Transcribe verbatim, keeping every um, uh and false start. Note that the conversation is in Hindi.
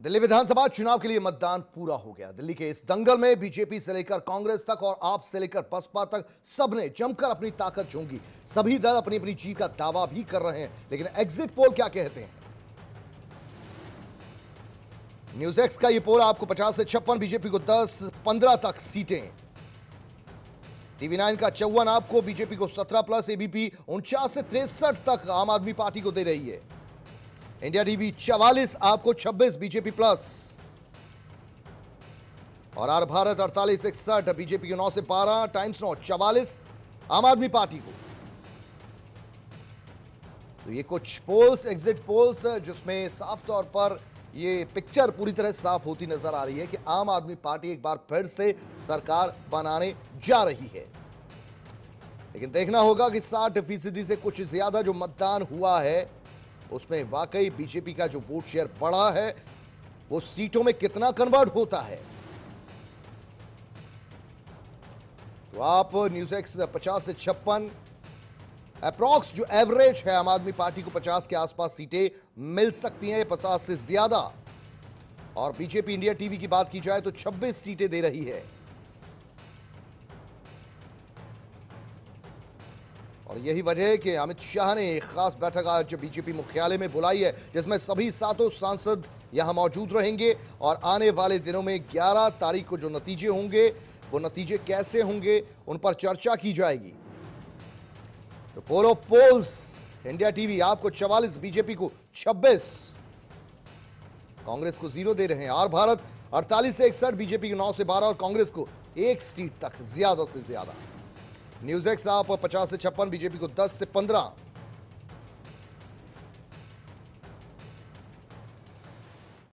दिल्ली विधानसभा चुनाव के लिए मतदान पूरा हो गया। दिल्ली के इस दंगल में बीजेपी से लेकर कांग्रेस तक और आप से लेकर बसपा तक सबने जमकर अपनी ताकत झोंकी। सभी दल अपनी अपनी जीत का दावा भी कर रहे हैं, लेकिन एग्जिट पोल क्या कहते हैं? न्यूज एक्स का यह पोल आपको पचास से छप्पन, बीजेपी को दस पंद्रह तक सीटें। टीवी नाइन का चौवन आपको बीजेपी को सत्रह प्लस, एबीपी उनचास से तिरसठ तक आम आदमी पार्टी को दे रही है। इंडिया टीवी चवालीस आपको छब्बीस बीजेपी प्लस, और आर भारत अड़तालीस इकसठ बीजेपी के नौ से बारह, टाइम्स नौ चवालीस आम आदमी पार्टी को। तो ये कुछ पोल्स, एग्जिट पोल्स, जिसमें साफ तौर पर ये पिक्चर पूरी तरह साफ होती नजर आ रही है कि आम आदमी पार्टी एक बार फिर से सरकार बनाने जा रही है। लेकिन देखना होगा कि साठ फीसदी से कुछ ज्यादा जो मतदान हुआ है उसमें वाकई बीजेपी का जो वोट शेयर बढ़ा है वो सीटों में कितना कन्वर्ट होता है। तो आप न्यूज एक्स पचास से छप्पन अप्रॉक्स जो एवरेज है, आम आदमी पार्टी को पचास के आसपास सीटें मिल सकती हैं, पचास से ज्यादा। और बीजेपी इंडिया टीवी की बात की जाए तो छब्बीस सीटें दे रही है। और यही वजह है कि अमित शाह ने एक खास बैठक आज बीजेपी मुख्यालय में बुलाई है, जिसमें सभी सातों सांसद यहां मौजूद रहेंगे। और आने वाले दिनों में ग्यारह तारीख को जो नतीजे होंगे वो नतीजे कैसे होंगे उन पर चर्चा की जाएगी। तो poll of polls, India TV आपको चवालीस, बीजेपी को छब्बीस, कांग्रेस को जीरो दे रहे हैं। आर भारत अड़तालीस से इकसठ, बीजेपी को नौ से बारह और कांग्रेस को एक सीट तक ज्यादा से ज्यादा। न्यूज एक्स आप पचास से छप्पन, बीजेपी को दस से पंद्रह।